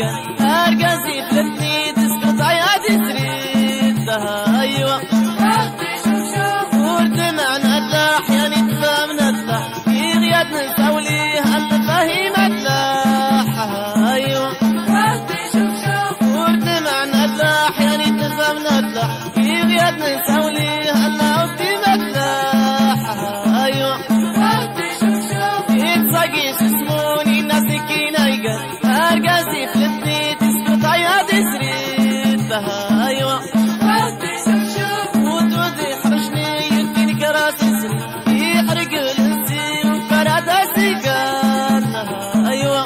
أرقصي فلتني تسقط عيادي تريدها أيوة ورد معنا اللح يعني تفهمنا اللح في غياد نسولي هل فهيم اللح أيوة ورد معنا اللح يعني تفهمنا اللح في غياد نسولي هل فهيم اللح أيوة يتساقي سسموني الناس كينا يقل أرقصي فلتني تسقط عيادي تريدها أيوة وتودي حرشني يديني كراسي سن يحرق الانسي وفرادة سيقالها أيوة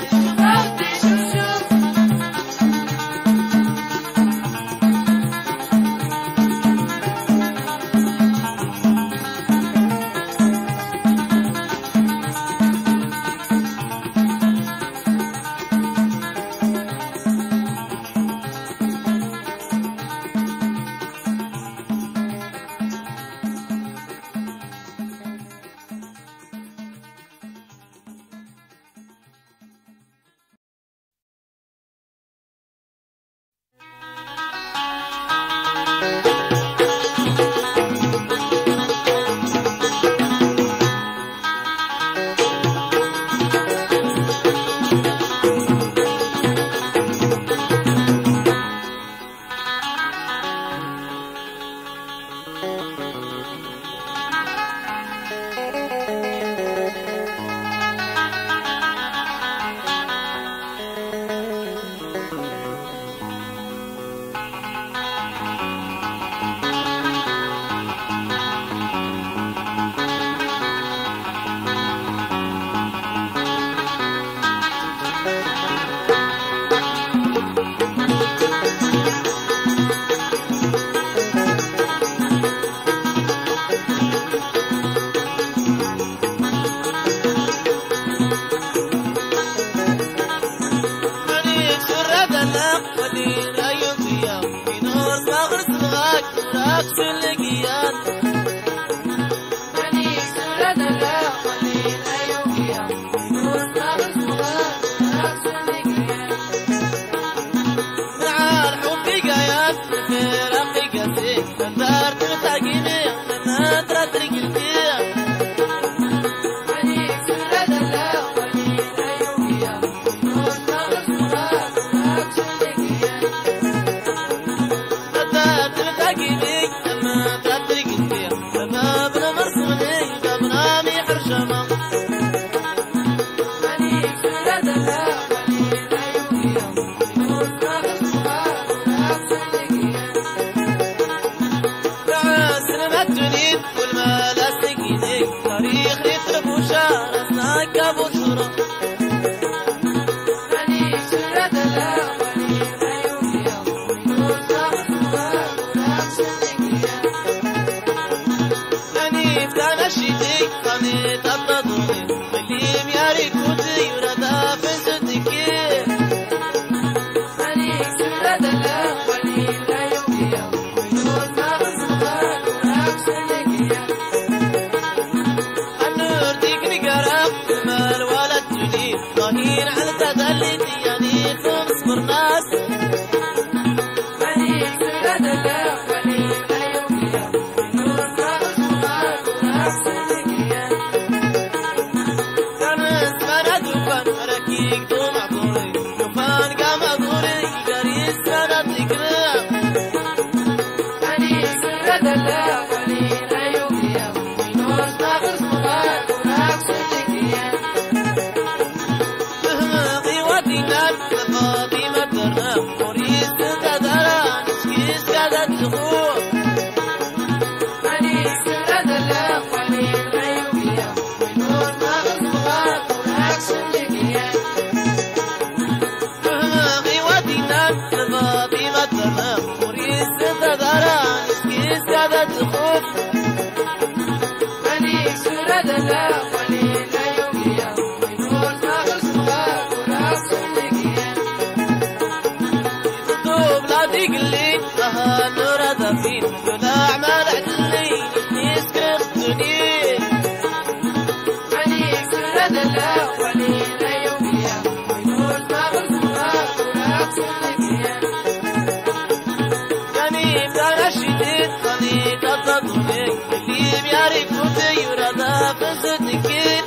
تضمي اللي بيعرف وتيرا ذا فزتكيت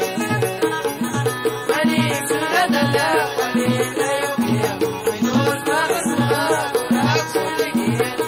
ماني سرد لا قليل لا يمكن بدون ما بسمع ولا تسلكيت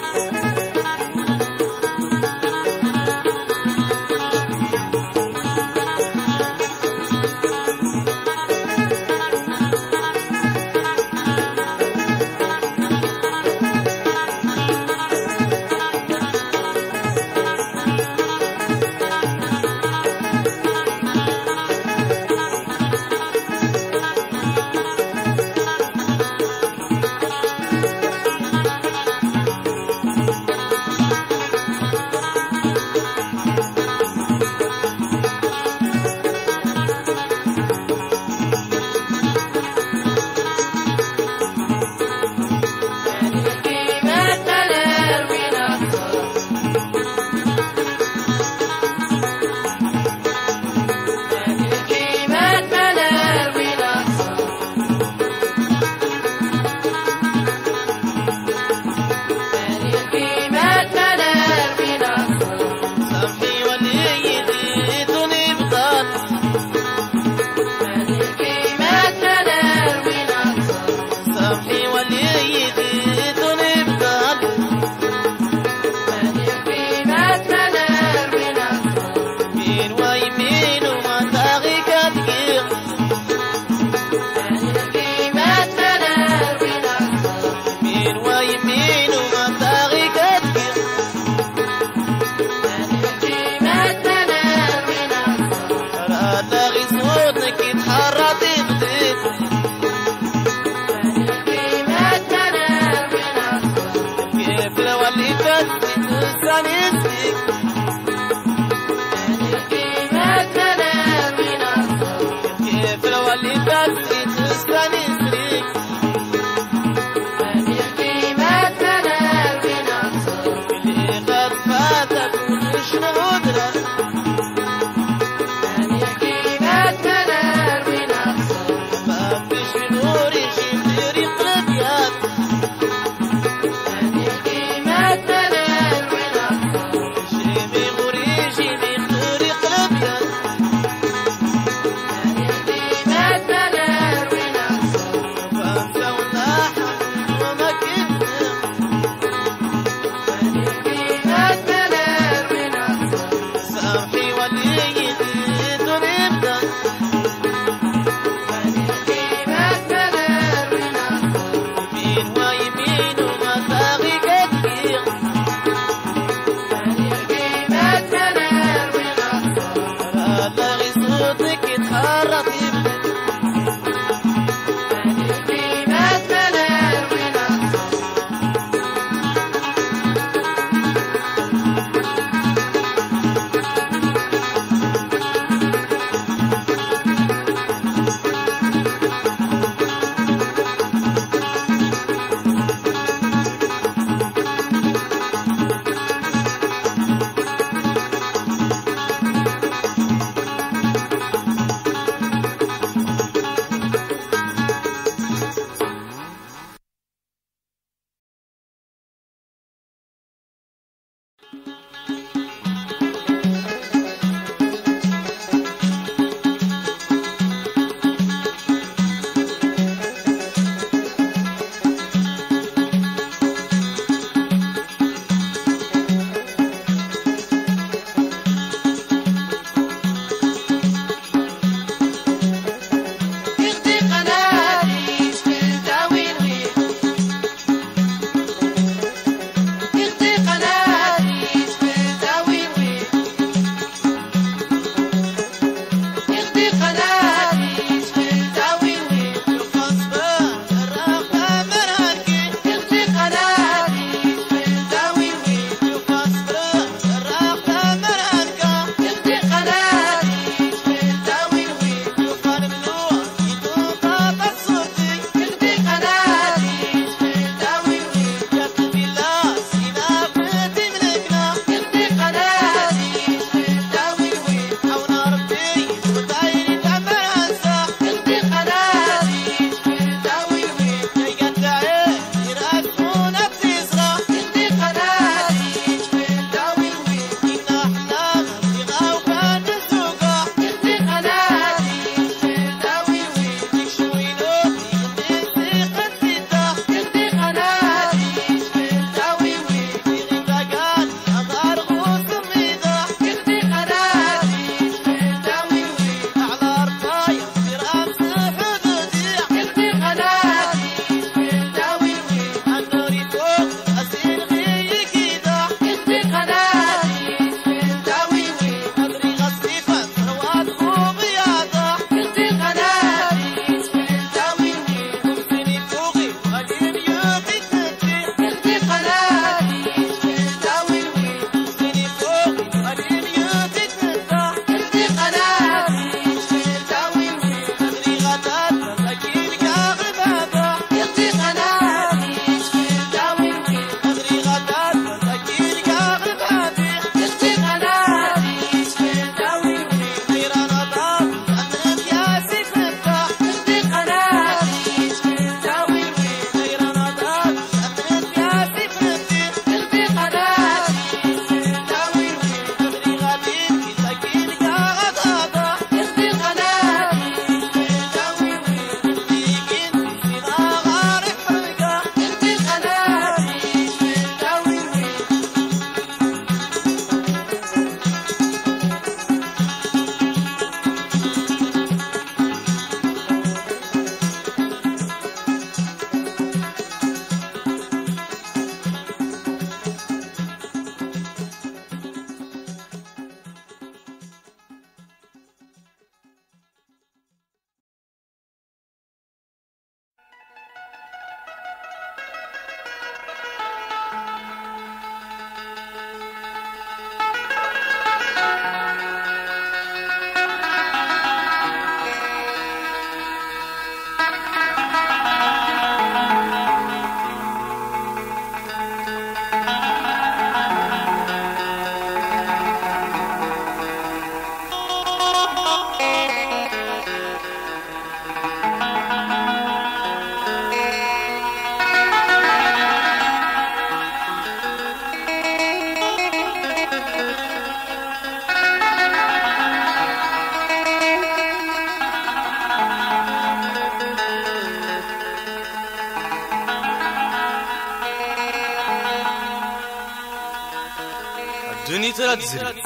دوني ترتزري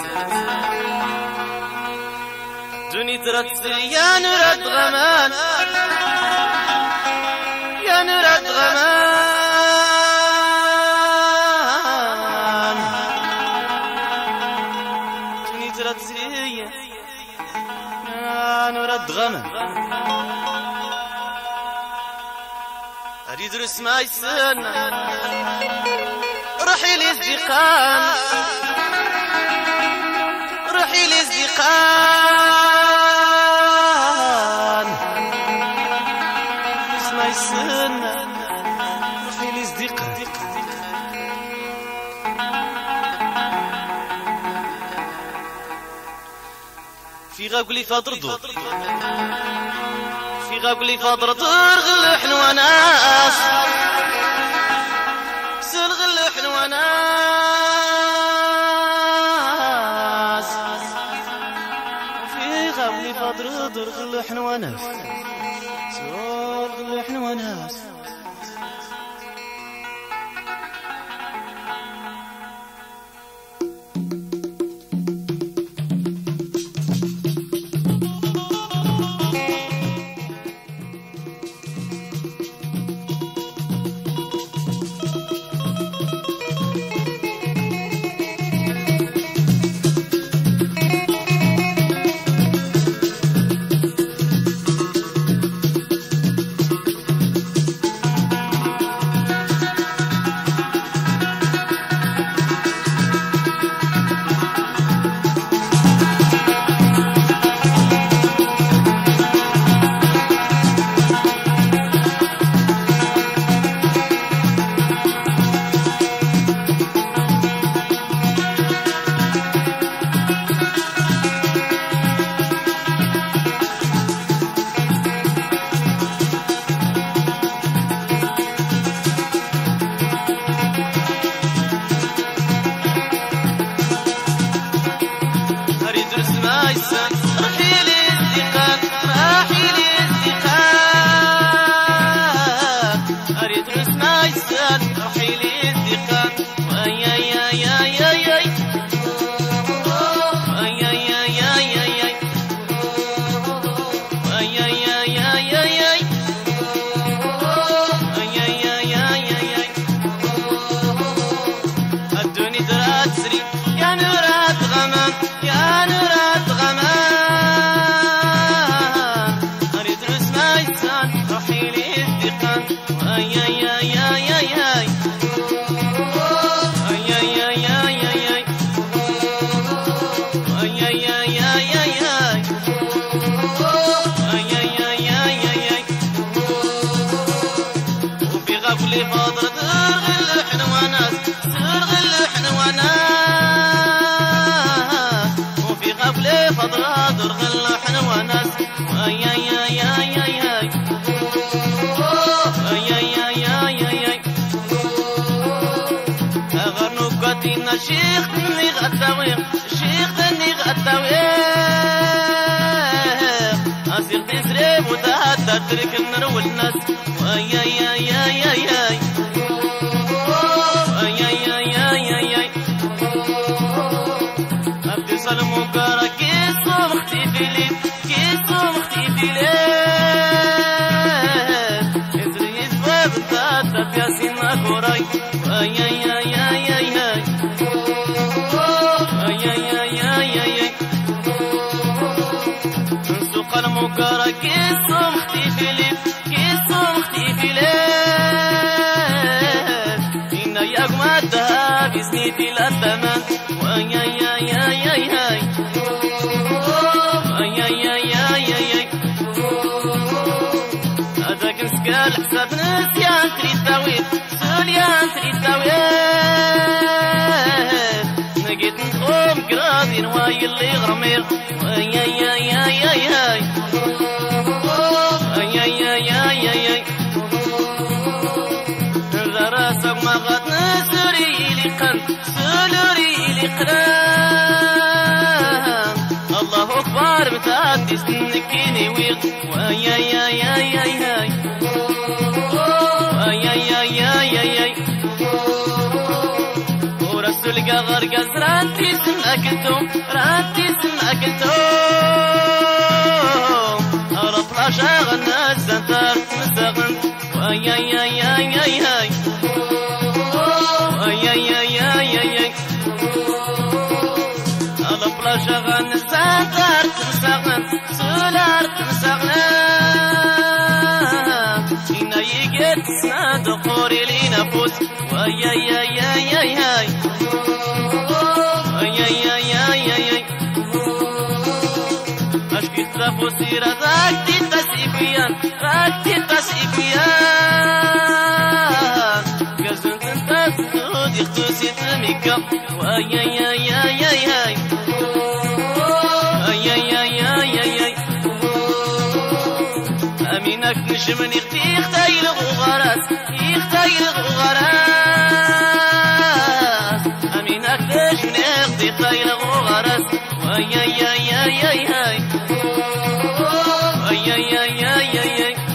دوني ترتزري يا نرد غمان يا نرد غمان دوني ترتزري يا نرد غمان أريد رسمة السنة روحي للزقان روحي للزقان رسمة السنة روحي للزقان في غاقلي فاضردو في غاقلي فاضردو غلحن وناس سلغلحن وناس في غاقلي فاضردو غلحن وناس سلغلحن وناس شيخ غتاوي شيخ غتاوي أصير تسرب وتهدى ترك النار الناس ويا يا يا يا يا ويا يا يا يا يا أبدي صلم وكارا كيسو مختفي لي كيسو مختفي لي إزري يسفاد تهدى بياسين مكوراي ويا يا يا يا يا المكارا كيسو مختفي لي كيسو مختفي لي إنا ياك مدها بسني في الأثمان ويا يا يا يا يا ويا يا يا يا يا هذاك نسكال حساب نسيان تريد سوليان تريد نقيت نقوم قرادي نواي اللي غرمير ويا يا يا يا يا راسك ما غاد نسري لي قن سلوري لي قران الله اكبر متعدي سنكيني ويق ويا يا يا يا يا ويا يا يا يا يا ورسولك غرقا غرقا رانتي سمعكتو رانتي سمعكتو أرى بلاشا غناس زنتار مستغن وأي أي أي أي أي أي وأي أي أي أي أي أرى بلاشا غناس زنتار مستغن سولار مستغن إنا يجد سناد قوري لينا فوت وأي أي أي أي أي أي أي أي أي أي أي أشكي ترافو سيرة راكتي تسيبيان راكتي تسيبيان كازون تنتاز تود يختوسي تميكا وأي أي أي أي أي أي أي أي أي أي أي أي أمينك نجمني اختي الغغرات اختي الغغرات أمينك نجمني اختي الغغرات وأي أي أي أي أي أي أي أي أي أي أي أي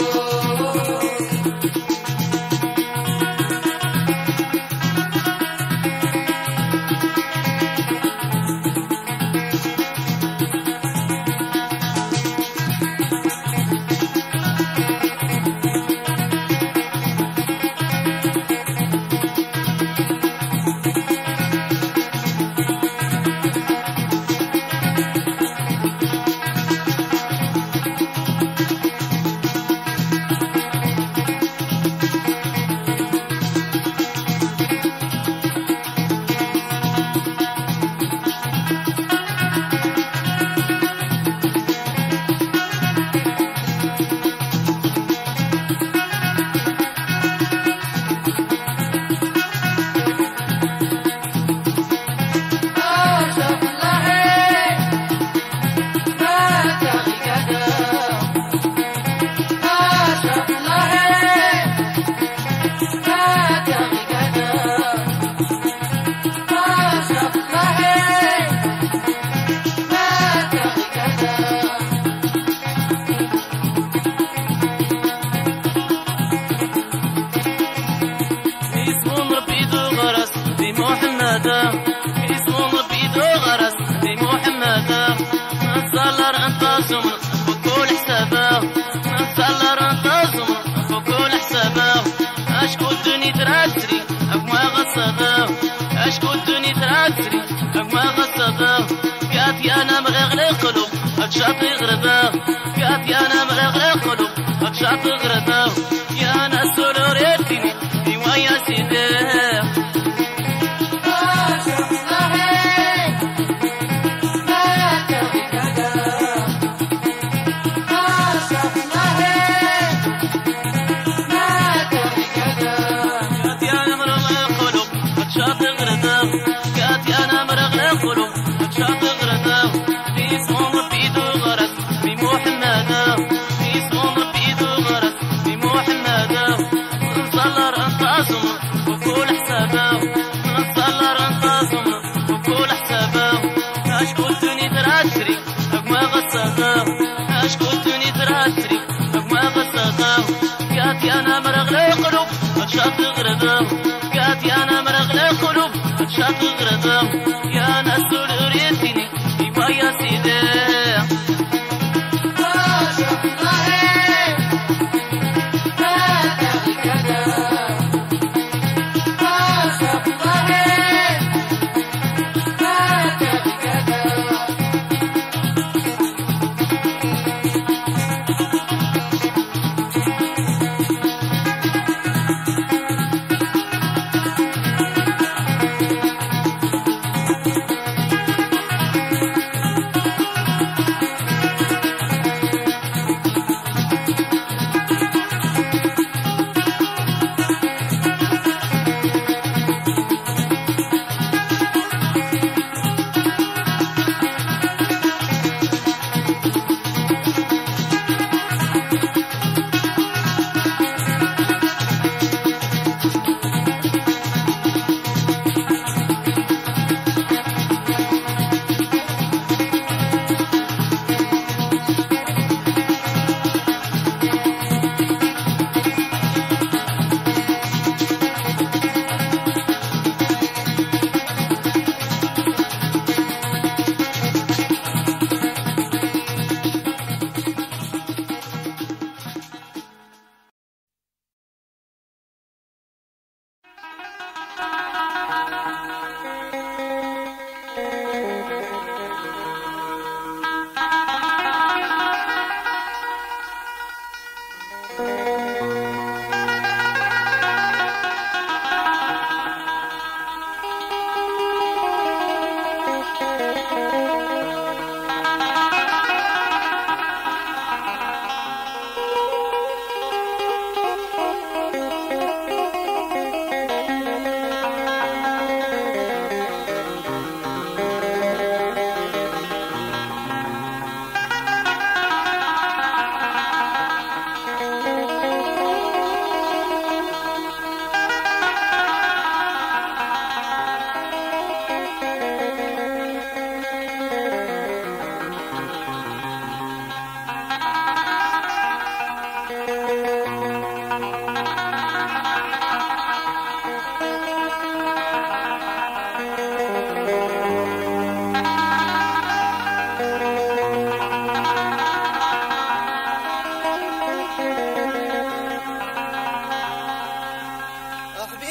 اسم ربي ذو غرس بمحمد نصلر انتصم بكل حسابه نصلر انتصم بكل حسابه اشكو الدنيا تراسري اك ما غصبه اشكو الدنيا تراسري اك ما غصبه قات يا انا مغلق قلوب اكشاطي غربه قات يا انا مغلق قلوب اكشاطي غربه يا انا سرورتني ويا سيدي اشكوتني تراسري ما غصبه قات يا انا مرغ قلوب شاط غربه قات يا انا مرغ قلوب شاط غربه يا ناس ريتني يبقى يا سيدي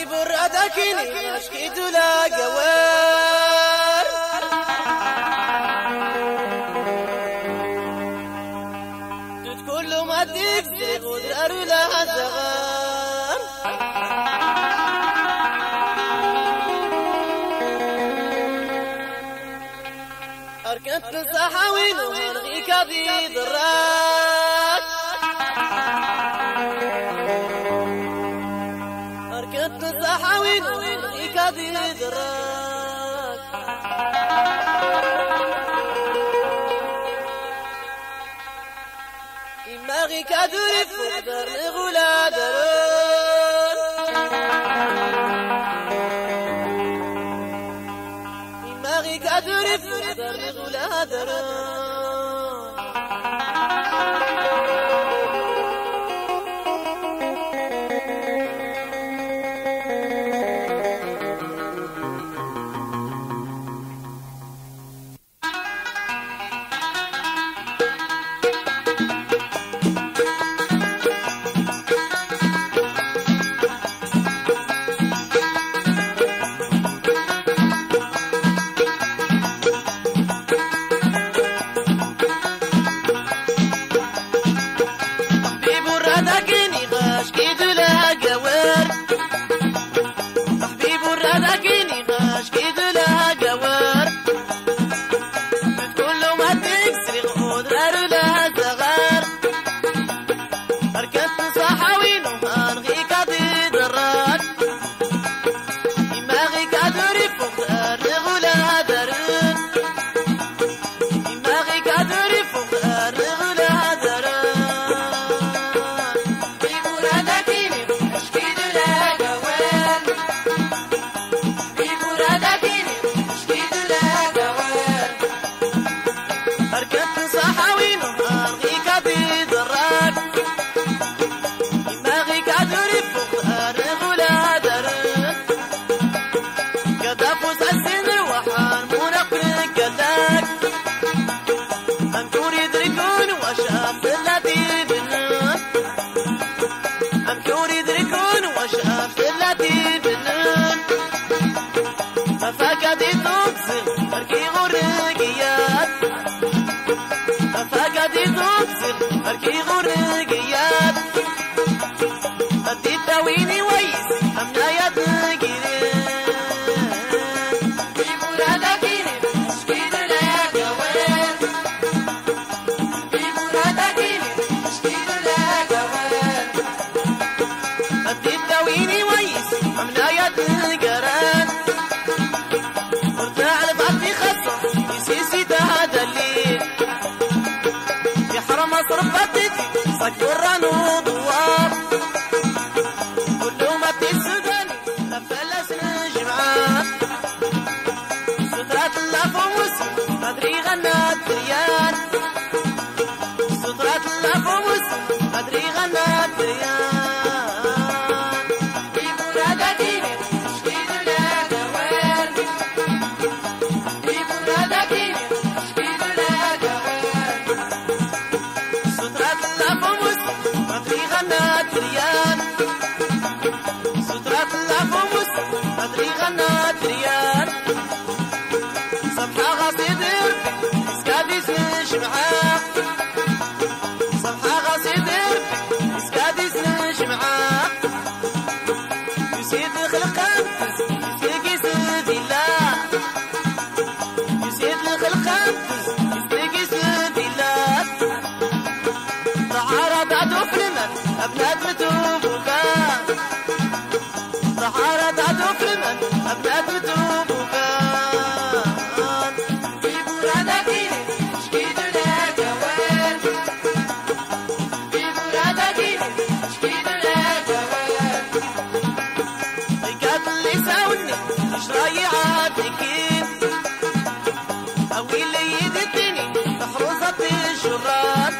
في برادك نشكي دولا جوار دوت كل ما تكسي غدر لها زغار أركنت نصحاوين ومرغيك ذي ضراك أركنت نصحاوين ومرغيك ذي ضراك إما غيك دوري فقدر نغولا درون إما غيك دوري فقدر نغولا درون أركي غرقيات أدي تاويني ويس أمنا يدقيني في مرادكيني أشكيد لا جوال في مرادكيني أشكيد لا جوال أدي تاويني ويس أمنا يدقران ورتاع لبعضي خصم يسيسي تهدلي صرفتي صقران وضوار كل ما تسدن لفلس نجمعات سترات الله فوز أدري غنات ريان سترات الله فوز أدري غنات ريان في مرادك أشكيد لا جوال في مرادك أشكيد لا جوال سترات الله فوز أدري غنات ريان صبحة غصيدر اسكاديس نشمعة صبحة غصيدر اسكاديس نشمعة يسيد الخلقان يسيقي سيدي الله يسيد الخلقان يسيقي سيدي الله تعارض عدو فلمن أبنات متوبوكا تعارض عدو فلمن أبنات متوبوكا في مرادك أشكيد لا جوال في مرادك أشكيد لا جوال رجال اللي ساوني مش رايعاتكين أوي اللي يدتني تحرزت الشرات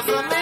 الرمي